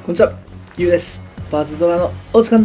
こんにちは、ゆうです。パズドラのお時間です。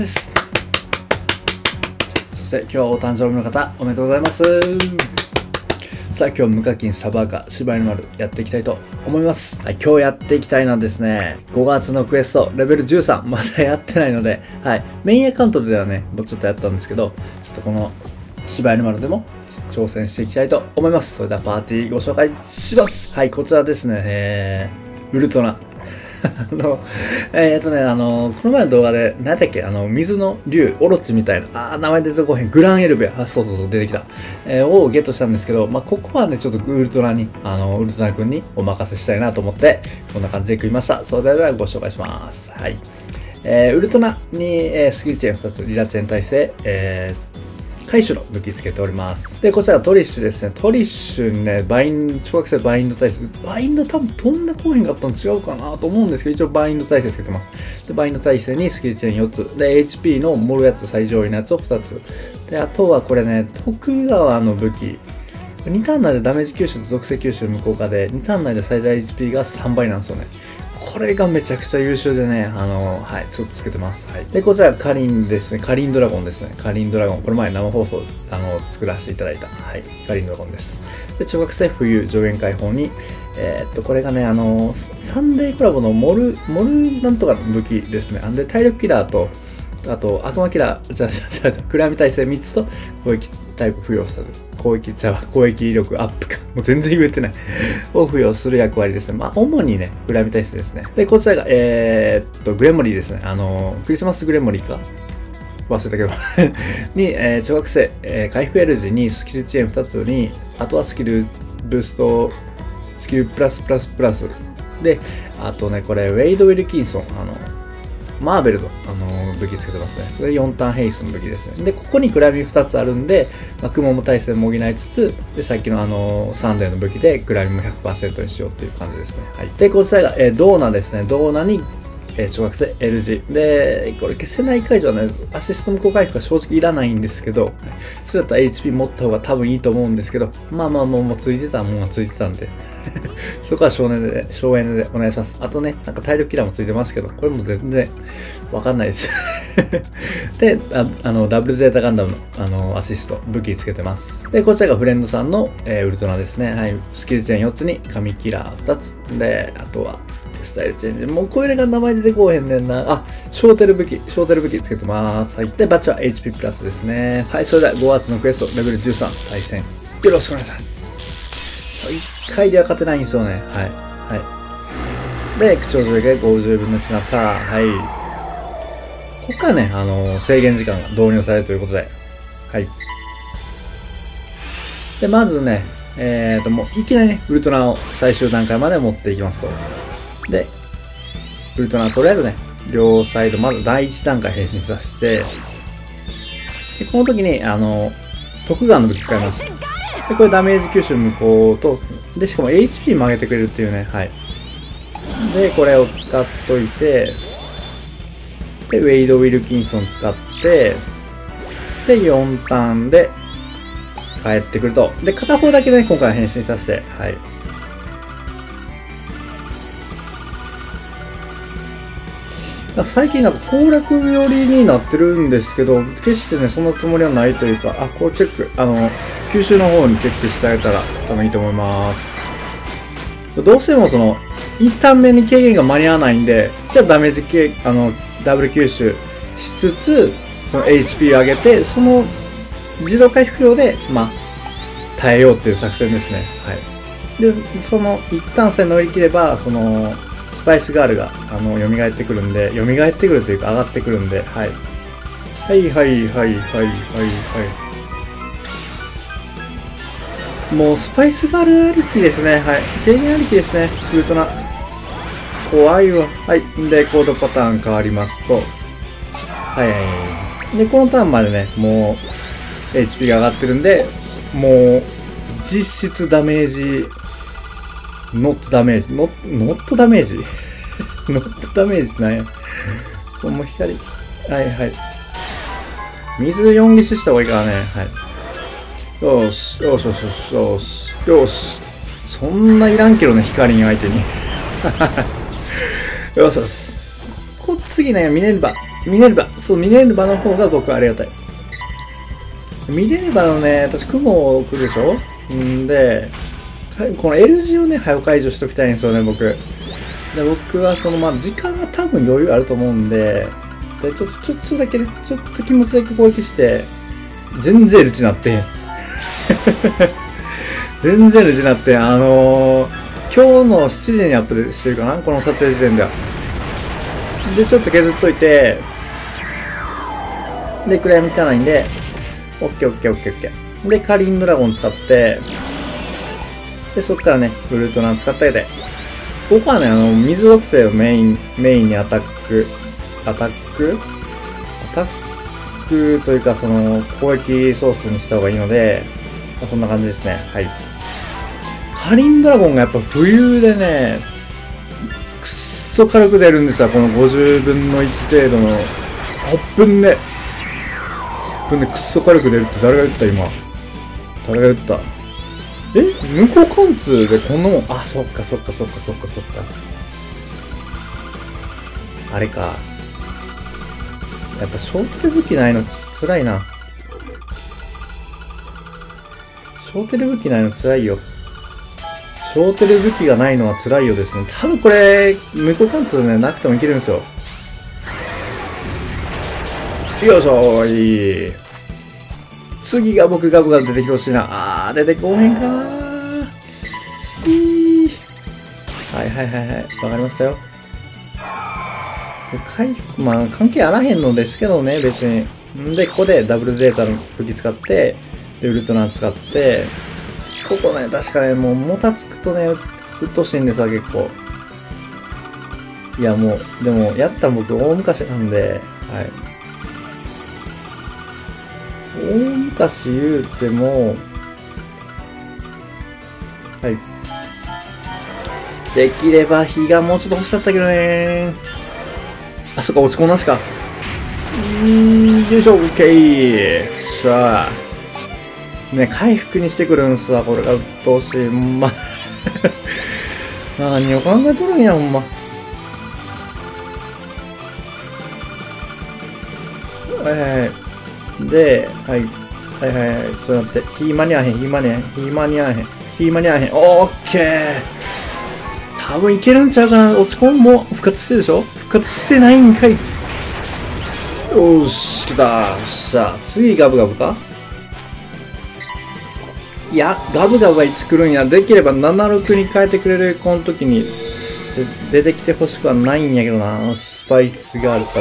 そして今日はお誕生日の方、おめでとうございます。さあ、今日無課金サバーカ芝居の丸やっていきたいと思います。はい、今日やっていきたいのはですね、5月のクエストレベル13、まだやってないので、はい、メインアカウントではね、もうちょっとやったんですけど、ちょっとこの芝居の丸でも挑戦していきたいと思います。それではパーティーご紹介します。はい、こちらですね、ウルトラ。この前の動画で、何だっけ、水の竜、オロチみたいな、名前出てこへん、グランエルベ、そう、出てきた、をゲットしたんですけど、ここはね、ちょっとウルトラに、ウルトラ君にお任せしたいなと思って、こんな感じで食いました。それではご紹介します。はい。ウルトラに、スキルチェーン2つ、リラチェーン耐性、回収の武器つけております。で、こちらがトリッシュですね。トリッシュにね、小学生バインド耐性。バインド多分どんなコインがあったの違うかなと思うんですけど、一応バインド耐性つけてます。で、バインド耐性にスキルチェーン4つ。で、HP の盛るやつ、最上位のやつを2つ。で、あとはこれね、徳川の武器。2ターン内でダメージ吸収と属性吸収無効化で、2ターン内で最大 HP が3倍なんですよね。これがめちゃくちゃ優秀でね、はい、ちょっとつけてます。はい。で、こちらカリンですね。カリンドラゴンですね。カリンドラゴン。これ前生放送、作らせていただいた。はい。カリンドラゴンです。で、小学生冬上限解放に、これがね、サンデーコラボのモルなんとかの武器ですね。で、体力キラーと、あと、悪魔キラー、暗闇耐性3つと攻撃タイプ付与する。攻撃力アップか。もう全然言えてない。を付与する役割ですね。主にね、暗闇耐性ですね。で、こちらが、グレモリーですね。クリスマスグレモリーか忘れたけど。に、小学生、回復 L 時にスキルチェーン2つに、あとはスキルブースト、スキルプラス。で、あとね、これ、ウェイド・ウィルキンソン。マーベルの、武器つけてますね。これ4ターンヘイスの武器ですね。で、ここに暗闇2つあるんで、雲も耐性も補いつつ、で、さっきのサンデーの武器で暗闇も 100% にしようっていう感じですね。はい。で、こちらが、ドーナですね。ドーナに、小学生 L 字。で、これ消せない解除はね、アシスト無効回復は正直いらないんですけど、それだったら HP 持った方が多分いいと思うんですけど、もうついてたもんはついてたんで、そこは省エネでお願いします。あとね、なんか体力キラーもついてますけど、これも全然わかんないです。で、ダブルゼータガンダムの、アシスト、武器つけてます。で、こちらがフレンドさんの、ウルトラですね。はい。スキルチェーン4つに、神キラー2つ。で、あとは、スタイルチェンジ。もうこれが名前出てこうへんねんな。ショーテル武器つけてます。はい。で、バッチは HP プラスですね。はい。それでは5月のクエスト、レベル13、対戦。よろしくお願いします。1回では勝てないんですよね。はい。はい。で、口調上下50分の1になった。はい。ここからね、制限時間が導入されるということで。はい。で、まずね、もういきなりね、ウルトラを最終段階まで持っていきますと。で、ウルトラとりあえずね、両サイド、まず第1段階変身させて、で、この時に、徳川の武器使います。で、これダメージ吸収無効と、で、しかも HP も上げてくれるっていうね、はい。で、これを使っといて、で、ウェイド・ウィルキンソン使って、で、4ターンで帰ってくると。で、片方だけね、今回は変身させて、はい。最近なんか攻略寄りになってるんですけど、決してね、そんなつもりはないというか、こうチェック、吸収の方にチェックしてあげたら多分いいと思います。どうしても一旦目に軽減が間に合わないんで、じゃあダメージダブル吸収しつつ、その HP を上げて、その自動回復量で、耐えようっていう作戦ですね。はい。で、一旦それ乗り切れば、スパイスガールが、蘇ってくるんで、蘇ってくるというか上がってくるんで、はい。もうスパイスガールありきですね。はい。軽減ありきですね。ウルトラ。怖いわ。はい。で、コードパターン変わりますと。で、このターンまでね、もう、HP が上がってるんで、もう、実質ダメージ、ノットダメージってなんや。もう光。水4ギッシュした方がいいからね。はい。よし。そんないらんけどね、光に相手に。よし。 次ね、ミネルヴァ。そう、ミネルヴァの方が僕はありがたい。ミネルヴァのね、私、雲来るでしょんで、この L 字をね、早く解除しときたいんですよね、僕。で、僕は時間が多分余裕あると思うんで、ちょっとだけね、ちょっと気持ちだけ攻撃して、全然 L 字なってん。全然 L 字なってん。今日の7時にアップしてるかなこの撮影時点では。で、ちょっと削っといて、で、暗闇いかないんで、オッケー。で、カリンドラゴン使って、で、そっからね、ウルトラン使ってあげて。僕はね、水属性をメインにアタックというか、攻撃ソースにした方がいいので、そんな感じですね。はい。カリンドラゴンがやっぱ浮遊でね、くっそ軽く出るんですよ。この50分の1程度の、8分でくっそ軽く出るって誰が言った今。誰が言った向こう貫通でこんなもん。あ、そっか。あれか。やっぱショーテル武器ないの辛いな。ショーテル武器ないの辛いよ。ショーテル武器がないのは辛いよですね。多分これ、向こう貫通ね、なくてもいけるんですよ。よいしょーい。次が僕ガブガブ出てきてほしいな。出てこへんかー。はい。わかりましたよ。回復、関係あらへんのですけどね、別に。で、ここでダブルゼータの武器使って、で、ウルトラ使って、ここね、確かね、もう、もたつくとね、うっとうしいんですわ、結構。いや、もう、でも、やった僕、大昔なんで、はい。大昔言うても、はい。できれば火がもうちょっと欲しかったけどね。あ、そっか、落ち込んなしか。よいしょ、オッケー。さあ。ね、回復にしてくるんすわ、これがうっとうしい。何を考えとるんや、ほんま。で、はい。ちょっと待って。火間に合わへん。オッケー。多分いけるんちゃうかな。落ち込むも復活してるでしょ？復活してないんかい。よーし、来た。さあ、次ガブガブか？いや、ガブガブはいつ来るんや。できれば76に変えてくれるこの時に出てきてほしくはないんやけどな。スパイスガール使って。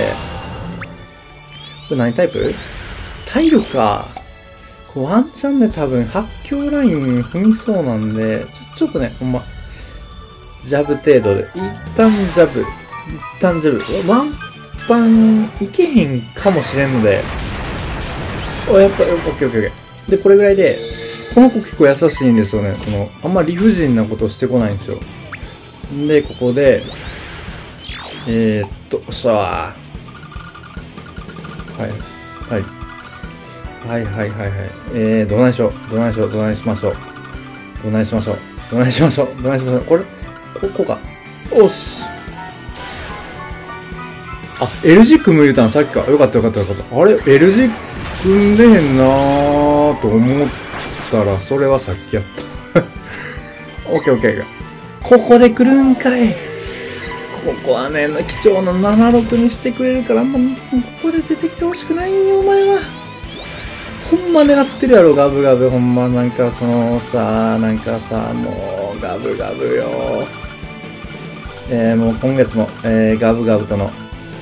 これ何タイプ？体力か。こうワンチャンで多分発狂ライン踏みそうなんで、ちょっとね、ほんま。ジャブ程度で。一旦ジャブ。ワンパンいけへんかもしれんので。やっぱ、オッケー。で、これぐらいで、この子結構優しいんですよね。あんま理不尽なことしてこないんですよ。で、ここで、さあ。はい。どないしましょう。これ、ここか。おっし。あ、L 字組む言うたんさっきか。よかった。あれ ?L 字組んでへんなーと思ったら、それはさっきやった。オッケー。ここで来るんかい。ここはね、貴重な76にしてくれるから、ここで出てきてほしくないんよ、お前は。ほんま狙ってるやろ、ガブガブ。ほんま、もうガブガブよ。もう今月も、ガブガブとの、もう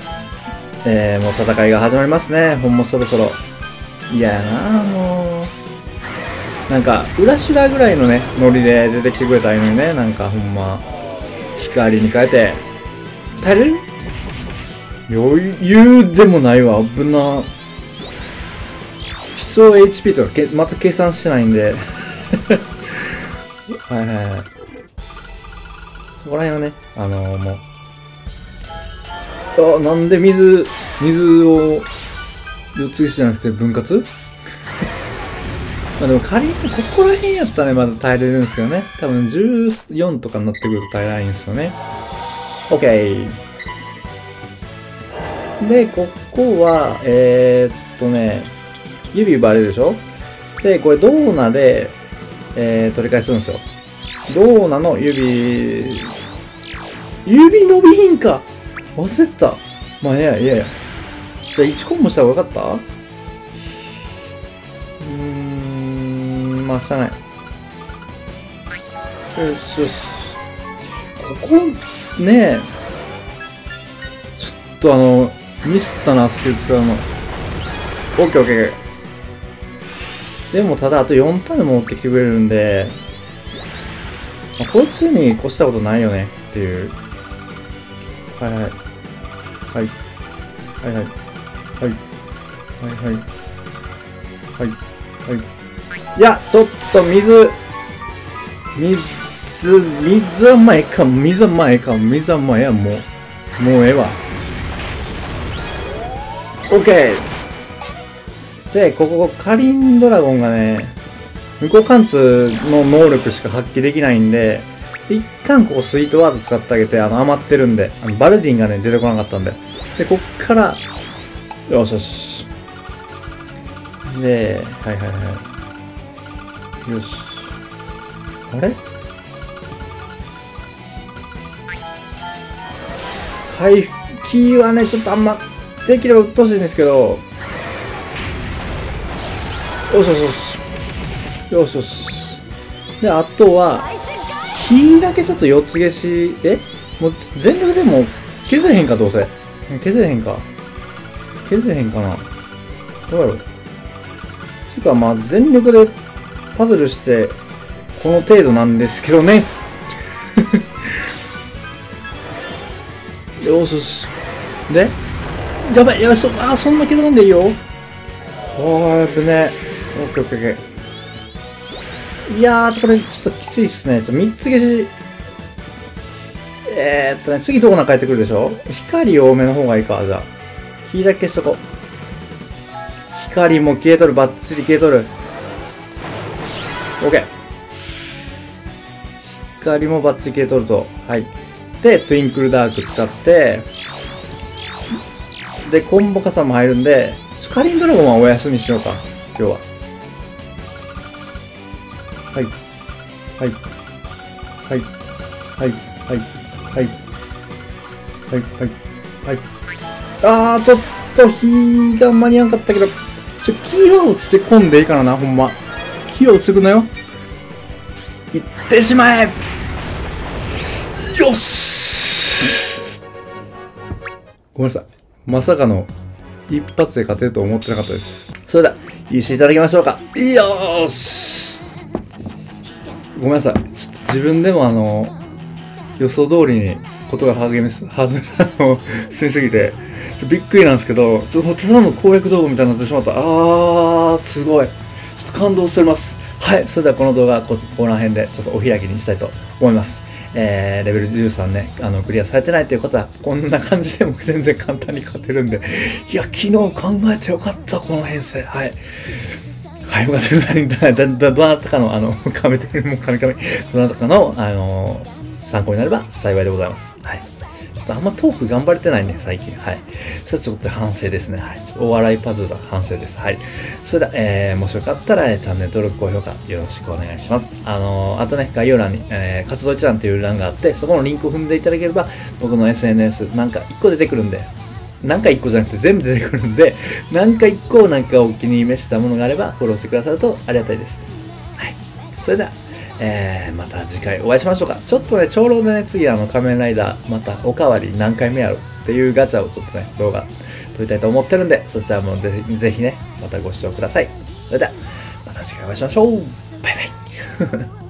戦いが始まりますね。ほんまそろそろ。嫌やなもう。裏修羅ぐらいのね、ノリで出てきてくれたらいいのにね。ほんま、光に変えて。耐えれる？余裕でもないわ。危な。必要 HP とかまた計算してないんで。はい。そこら辺はね、もう。なんで水を4つじゃなくて分割？でも仮にここら辺やったらね、まだ耐えれるんですよね。多分14とかになってくると耐えられないんですよね。OK。 で、ここは、指奪われるでしょ。で、これドーナで、取り返すんですよ。ドーナの指伸びひんか忘れてた。まあ、いや。じゃあ1コンボした方が分かった？まあ、しゃあない。よし。ここ、ねちょっとミスったな、スキル使うの。オッケー。でも、ただ、あと4ターンで持ってきてくれるんで、まあ、こいつに越したことないよね、っていう。はい。いや、ちょっと水は前か、水は前や、もうええわ。オッケーで、ここ、カリンドラゴンがね、無効貫通の能力しか発揮できないんで、一旦ここスイートワード使ってあげて、余ってるんで、バルディンがね、出てこなかったんで。で、こっから、よし。で、はい。よし。あれ回復はね、ちょっとあんま、できればうっとうしいんですけど、よし。で、あとは、火だけちょっと4つ消し、もう全力でも削れへんか、どうせ。削れへんかな。どうやろう。つうか、まあ、全力でパズルして、この程度なんですけどね。よし。で、やばい、そんな削らんでいいよ。やっぱね。オッケー。いやー、これちょっときついっすね。3つ消し。次どこな帰ってくるでしょ。光多めの方がいいか、じゃあ。火だけ消しとこう。光も消えとる、バッチリ消えとる。オッケー。光もバッチリ消えとると。はい。で、トゥインクルダーク使って、で、コンボ傘も入るんで、カリンドラゴンはお休みしようか、今日は。はい。ちょっと火が間に合わなかったけど、気は落ちてこんでいいからな、ほんま。気は落ちてくのよ。いってしまえ。よし。ごめんなさい。まさかの一発で勝てると思ってなかったです。それでは、優勝いただきましょうか。よーし。ごめんなさい。ちょっと自分でも予想通りにことが進みすぎて、びっくりなんですけど、ただの攻略動画みたいになってしまった。すごい。ちょっと感動しております。はい。それではこの動画はここら辺でちょっとお開きにしたいと思います。レベル13ね、クリアされてないという方は、こんな感じでも全然簡単に勝てるんで、いや、昨日考えてよかった、この編成。はい。はい、よかった。どなたかの、どなたかの、参考になれば幸いでございます。はい。ちょっとあんまトーク頑張れてないね、最近。はい。それはちょっと反省ですね。はい。ちょっとお笑いパズルは反省です。はい。それでは、もしよかったら、チャンネル登録、高評価よろしくお願いします。あとね、概要欄に、活動一覧という欄があって、そこのリンクを踏んでいただければ、僕の SNS なんか1個出てくるんで、なんか1個じゃなくて全部出てくるんで、なんか1個なんかお気に召したものがあれば、フォローしてくださるとありがたいです。はい。それでは、また次回お会いしましょうか。ちょっとね、長老でね、次仮面ライダー、またおかわり何回目やろっていうガチャをちょっとね、動画撮りたいと思ってるんで、そちらもぜひね、またご視聴ください。それでは、また次回お会いしましょう。バイバイ。